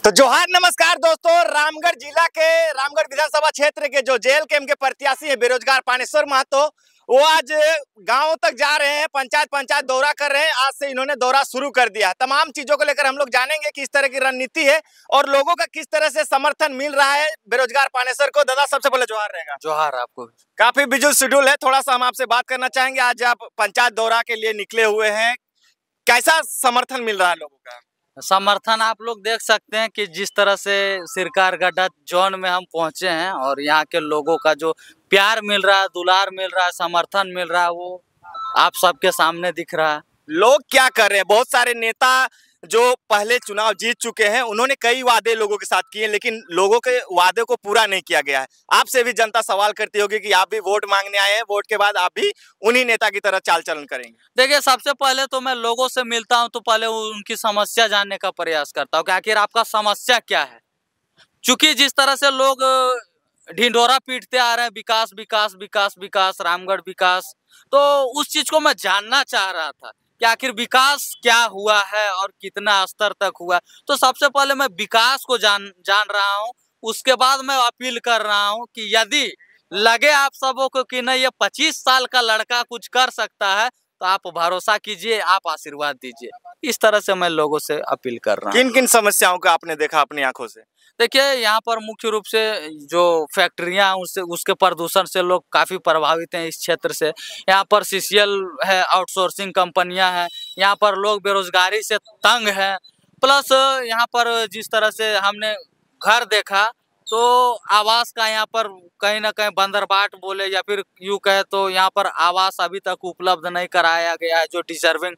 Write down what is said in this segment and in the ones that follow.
तो जोहार नमस्कार दोस्तों, रामगढ़ जिला के रामगढ़ विधानसभा क्षेत्र के जो जेल कैंप के प्रत्याशी है बेरोजगार पानेश्वर महतो, वो आज गांव तक जा रहे हैं। पंचायत दौरा कर रहे हैं। आज से इन्होंने दौरा शुरू कर दिया। तमाम चीजों को लेकर हम लोग जानेंगे किस तरह की रणनीति है और लोगों का किस तरह से समर्थन मिल रहा है बेरोजगार पानेश्वर को। दादा सबसे पहले जोहार रहेगा। जोहार आपको। काफी बिजी शेड्यूल है, थोड़ा सा हम आपसे बात करना चाहेंगे। आज आप पंचायत दौरा के लिए निकले हुए हैं, कैसा समर्थन मिल रहा है लोगों का? समर्थन आप लोग देख सकते हैं कि जिस तरह से सिरकारगढ़ जोन में हम पहुंचे हैं और यहाँ के लोगों का जो प्यार मिल रहा है, दुलार मिल रहा है, समर्थन मिल रहा है, वो आप सबके सामने दिख रहा है। लोग क्या कर रहे हैं? बहुत सारे नेता जो पहले चुनाव जीत चुके हैं, उन्होंने कई वादे लोगों के साथ किए, लेकिन लोगों के वादे को पूरा नहीं किया गया है। आपसे भी जनता सवाल करती होगी कि आप भी वोट मांगने आए हैं, वोट के बाद आप भी उन्हीं नेता की तरह चाल चलन करेंगे। देखिए, सबसे पहले तो मैं लोगों से मिलता हूं तो पहले उनकी समस्या जानने का प्रयास करता हूं कि आखिर आपका समस्या क्या है। चूंकि जिस तरह से लोग ढिंढोरा पीटते आ रहे हैं, विकास विकास विकास विकास, रामगढ़ विकास, तो उस चीज को मैं जानना चाह रहा था कि आखिर विकास क्या हुआ है और कितना स्तर तक हुआ। तो सबसे पहले मैं विकास को जान रहा हूँ। उसके बाद मैं अपील कर रहा हूँ कि यदि लगे आप सबों को कि नहीं, ये 25 साल का लड़का कुछ कर सकता है, तो आप भरोसा कीजिए, आप आशीर्वाद दीजिए। इस तरह से मैं लोगों से अपील कर रहा हूँ। किन किन समस्याओं का आपने देखा अपनी आंखों से? देखिए, यहाँ पर मुख्य रूप से जो फैक्ट्रियाँ उसके प्रदूषण से लोग काफ़ी प्रभावित हैं इस क्षेत्र से। यहाँ पर सीसीएल है, आउटसोर्सिंग कंपनियाँ हैं, यहाँ पर लोग बेरोजगारी से तंग हैं। प्लस यहाँ पर जिस तरह से हमने घर देखा तो आवास का यहाँ पर कहीं ना कहीं बंदरबाट बोले या फिर यूँ कहे तो यहाँ पर आवास अभी तक उपलब्ध नहीं कराया गया है। जो डिजर्विंग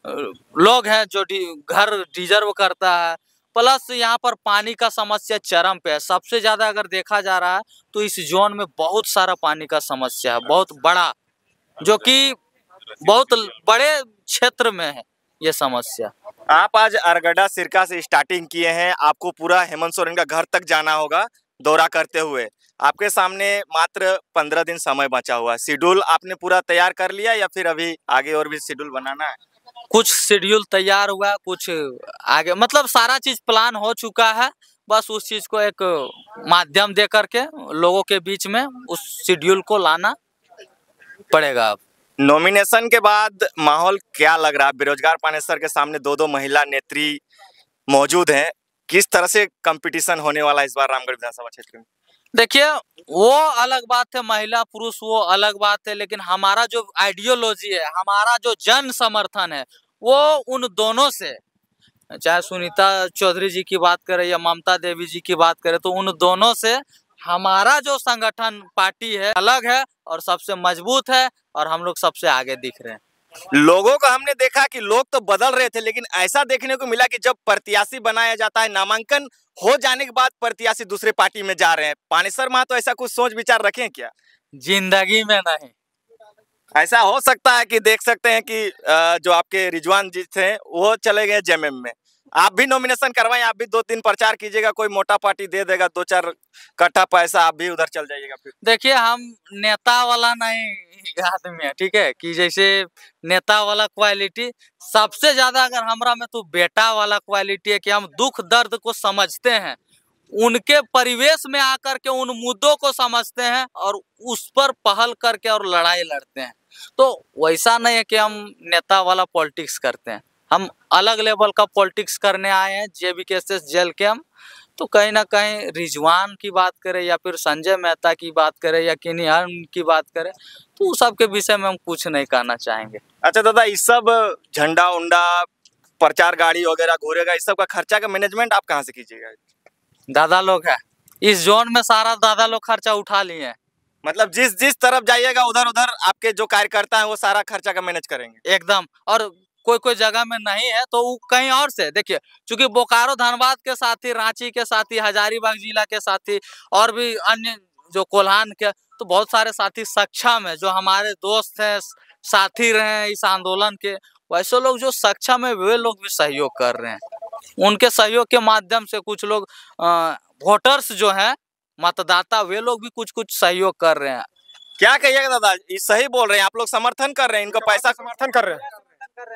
लोग हैं, जो घर डिजर्व करता है। प्लस यहाँ पर पानी का समस्या चरम पे है। सबसे ज्यादा अगर देखा जा रहा है तो इस जोन में बहुत सारा पानी का समस्या है, बहुत बड़ा, जो कि बहुत बड़े क्षेत्र में है ये समस्या। आप आज अरगड़ा सिरका से स्टार्टिंग किए हैं, आपको पूरा हेमंत सोरेन का घर तक जाना होगा दौरा करते हुए। आपके सामने मात्र 15 दिन समय बचा हुआ है। शेड्यूल आपने पूरा तैयार कर लिया या फिर अभी आगे और भी शेड्यूल बनाना है? कुछ शेड्यूल तैयार हुआ, कुछ आगे, मतलब सारा चीज प्लान हो चुका है। बस उस चीज को एक माध्यम दे करके लोगों के बीच में उस शेड्यूल को लाना पड़ेगा। अब नॉमिनेशन के बाद माहौल क्या लग रहा है? बेरोजगार पानेश्वर के सामने दो महिला नेत्री मौजूद हैं, किस तरह से कंपटीशन होने वाला है इस बार रामगढ़ विधानसभा क्षेत्र में? देखिए, वो अलग बात है, महिला पुरुष वो अलग बात है, लेकिन हमारा जो आइडियोलॉजी है, हमारा जो जन समर्थन है, वो उन दोनों से, चाहे सुनीता चौधरी जी की बात करें या ममता देवी जी की बात करें, तो उन दोनों से हमारा जो संगठन पार्टी है अलग है और सबसे मजबूत है और हम लोग सबसे आगे दिख रहे हैं। लोगों का हमने देखा कि लोग तो बदल रहे थे, लेकिन ऐसा देखने को मिला कि जब प्रत्याशी बनाया जाता है, नामांकन हो जाने के बाद प्रत्याशी दूसरे पार्टी में जा रहे हैं। पानेश्वर महतो ऐसा कुछ सोच विचार रखें क्या? जिंदगी में नहीं। ऐसा हो सकता है कि देख सकते हैं कि जो आपके रिजवान जी थे वो चले गए जेएमएम में। आप भी नॉमिनेशन करवाएं, आप भी 2-3 प्रचार कीजिएगा, कोई मोटा पार्टी दे देगा 2-4 कट्टा पैसा, आप भी उधर चल जाइएगा। फिर देखिए, हम नेता वाला नहीं आदमी है, ठीक है, कि जैसे नेता वाला क्वालिटी, सबसे ज्यादा अगर हमरा में तो बेटा वाला क्वालिटी है कि हम दुख दर्द को समझते हैं, उनके परिवेश में आकर के उन मुद्दों को समझते हैं और उस पर पहल करके और लड़ाई लड़ते हैं। तो वैसा नहीं है कि हम नेता वाला पॉलिटिक्स करते हैं, हम अलग लेवल का पॉलिटिक्स करने आए हैं। जेबीकेएस जेल कैंप, तो कहीं ना कहीं रिजवान की बात करें या फिर संजय मेहता की बात करें या किन्हीं अन्य की बात करें, तो उस सब के विषय में हम कुछ नहीं कहना चाहेंगे। अच्छा दादा, इस सब झंडा उंडा, प्रचार गाड़ी वगैरह घूरेगा, इस सब का खर्चा का मैनेजमेंट आप कहाँ से कीजिएगा? दादा लोग है इस जोन में, सारा दादा लोग खर्चा उठा लिए हैं। मतलब जिस जिस तरफ जाइएगा उधर उधर आपके जो कार्यकर्ता है वो सारा खर्चा का मैनेज करेंगे एकदम। और कोई कोई जगह में नहीं है तो वो कहीं और से, देखिए, चूंकि बोकारो धनबाद के साथ ही, रांची के साथ ही, हजारीबाग जिला के साथ ही, और भी अन्य जो कोल्हान के, तो बहुत सारे साथी सक्षम है, जो हमारे दोस्त हैं, साथी रहे हैं इस आंदोलन के, वैसे लोग जो सक्षम है वे लोग भी सहयोग कर रहे हैं। उनके सहयोग के माध्यम से कुछ लोग वोटर्स जो है, मतदाता, वे लोग भी कुछ कुछ सहयोग कर रहे हैं। क्या कहिएगा दादा? ये सही बोल रहे हैं, आप लोग समर्थन कर रहे हैं, इनका पैसा समर्थन कर रहे हैं।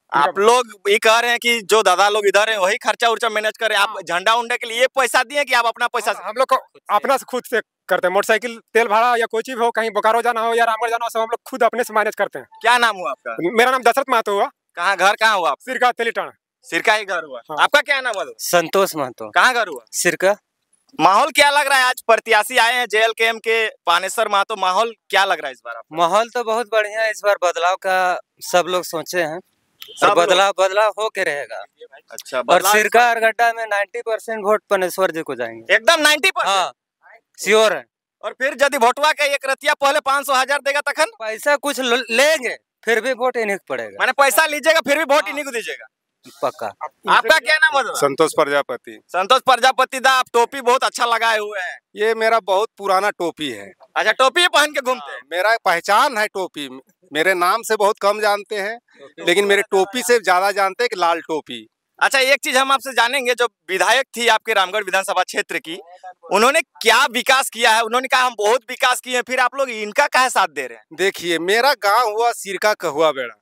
आप लोग ये कह रहे हैं कि जो दादा लोग इधर हैं वही खर्चा उर्चा मैनेज कर रहे हैं, आप झंडा उंडे के लिए पैसा दिए कि आप अपना पैसा? हम लोग को अपना से खुद से करते हैं। मोटरसाइकिल तेल भाड़ा या कोई चीज हो, कहीं बोकारो जाना हो या रामगढ़ जाना हो, सब हम लोग खुद अपने से मैनेज करते हैं। क्या नाम हुआ आपका? मेरा नाम दशरथ महतो हुआ। कहाँ घर कहाँ हुआ? सिरका तेलीटाण। सिरका ही घर हुआ। हाँ। आपका क्या नाम है? संतोष महतो। कहाँ घर हुआ? सिरका। माहौल क्या लग रहा है? आज प्रत्याशी आए हैं JLKM के पानेसर महतो, माहौल क्या लग रहा है इस बार आपको? माहौल तो बहुत बढ़िया है, इस बार बदलाव का सब लोग सोचे हैं और सब बदलाव हो के रहेगा। अच्छा, और बदलाव सिरका और गड्ढा में 90% वोट पनेश्वर जी को जाएंगे। एकदम 90%? हाँ, श्योर है। और फिर यदि भोटवा के एक रतिया पहले 500,000 देगा तखन पैसा कुछ लेंगे फिर भी वोट इन्हीं को पड़ेगा। मैंने पैसा लीजिएगा फिर भी वोट इन्हीं को दीजिएगा? पक्का। आपका क्या नाम है? संतोष प्रजापति। संतोष प्रजापति दा, आप टोपी बहुत अच्छा लगाए हुए हैं। ये मेरा बहुत पुराना टोपी है। अच्छा, टोपी पहन के घूमते हैं? मेरा पहचान है टोपी। मेरे नाम से बहुत कम जानते हैं, लेकिन मेरे टोपी से ज्यादा जानते हैं कि लाल टोपी। अच्छा, एक चीज हम आपसे जानेंगे, जो विधायक थी आपके रामगढ़ विधानसभा क्षेत्र की, उन्होंने क्या विकास किया है? उन्होंने कहा हम बहुत विकास किए हैं, फिर आप लोग इनका काहे साथ दे रहे हैं? देखिए, मेरा गांव हुआ सिरका कहुआ बेड़ा,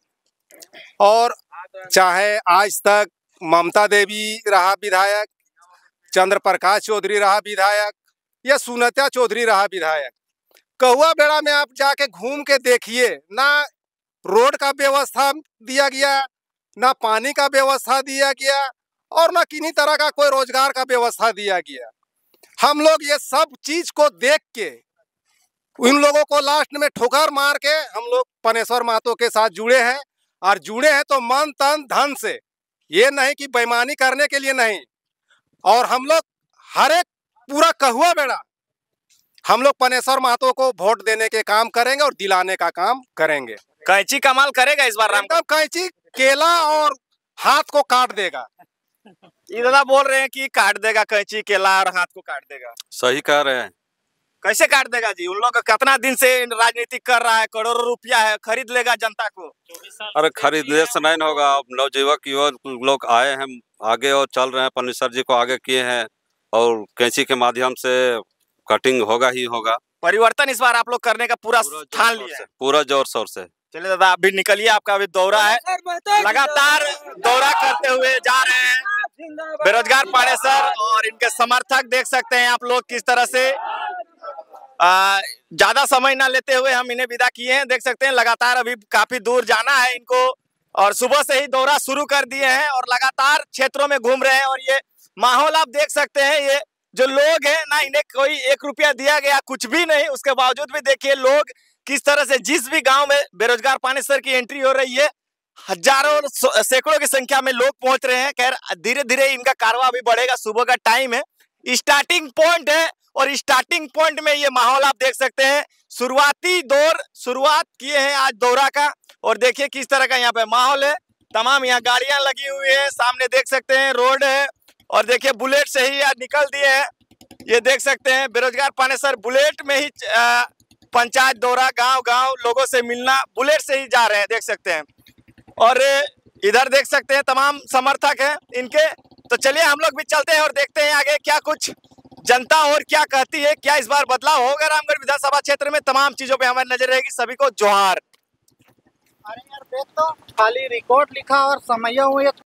और चाहे आज तक ममता देवी रहा विधायक, चंद्र प्रकाश चौधरी रहा विधायक, या सुनीता चौधरी रहा विधायक, कहुआ बेड़ा में आप जाके घूम के देखिए, ना रोड का व्यवस्था दिया गया, ना पानी का व्यवस्था दिया गया, और ना किन्हीं तरह का कोई रोजगार का व्यवस्था दिया गया। हम लोग ये सब चीज को देख के उन लोगों को लास्ट में ठोकर मार के हम लोग पनेश्वर महतो के साथ जुड़े हैं, और जुड़े हैं तो मन तन धन से, ये नहीं कि बेईमानी करने के लिए नहीं। और हम लोग हर एक पूरा कहुआ बेड़ा हम लोग पनेश्वर महतो को वोट देने के काम करेंगे और दिलाने का काम करेंगे। कैंची कमाल करेगा इस बार? एकदम कैंची केला और हाथ को काट देगा। ये दादा बोल रहे हैं कि काट देगा कैंची, केला और हाथ को काट देगा। सही कह रहे हैं। कैसे काट देगा जी? उन लोग कितना दिन से राजनीति कर रहा है, करोड़ों रुपया है, खरीद लेगा जनता को। अरे खरीदने से नहीं होगा। अब नवयुवक युवक लोग आए हैं आगे और चल रहे हैं, पनेश्वर जी को आगे किए हैं, और कैंची के माध्यम से कटिंग होगा ही होगा। परिवर्तन इस बार आप लोग करने का पूरा ठान लिया है? पूरा जोर शोर से। चलिए दादा, आप भी निकलिए, आपका अभी दौरा है, लगातार दौरा करते हुए जा रहे हैं बेरोजगार पानेसर, और इनके समर्थक देख सकते हैं आप लोग किस तरह से ज्यादा समय ना लेते हुए हम इन्हें विदा किए हैं। देख सकते हैं लगातार अभी काफी दूर जाना है इनको, और सुबह से ही दौरा शुरू कर दिए हैं और लगातार क्षेत्रों में घूम रहे हैं। और ये माहौल आप देख सकते हैं, ये जो लोग हैं ना, इन्हें कोई 1 रुपया दिया गया कुछ भी नहीं, उसके बावजूद भी देखिए लोग किस तरह से, जिस भी गांव में बेरोजगार पानेसर की एंट्री हो रही है, हजारों सैकड़ों की संख्या में लोग पहुंच रहे हैं। खैर धीरे धीरे इनका कारवां भी बढ़ेगा, सुबह का टाइम है, स्टार्टिंग पॉइंट है, और स्टार्टिंग पॉइंट में ये माहौल आप देख सकते हैं। शुरुआत किए हैं आज दौरा का, और देखिए किस तरह का यहाँ पे माहौल है। तमाम यहाँ गाड़ियां लगी हुई है, सामने देख सकते हैं रोड है, और देखिए बुलेट से ही निकल दिए हैं। ये देख सकते हैं बेरोजगार पानेसर बुलेट में ही पंचायत दौरा, गांव गांव लोगों से मिलना, बुलेट से ही जा रहे हैं, देख सकते हैं। और इधर देख सकते हैं तमाम समर्थक हैं इनके। तो चलिए हम लोग भी चलते हैं और देखते हैं आगे क्या कुछ जनता और क्या कहती है, क्या इस बार बदलाव होगा रामगढ़ विधानसभा क्षेत्र में। तमाम चीजों पे हमारी नजर रहेगी। सभी को जोहार। अरे यार देख तो, खाली रिकॉर्ड लिखा और समय हुए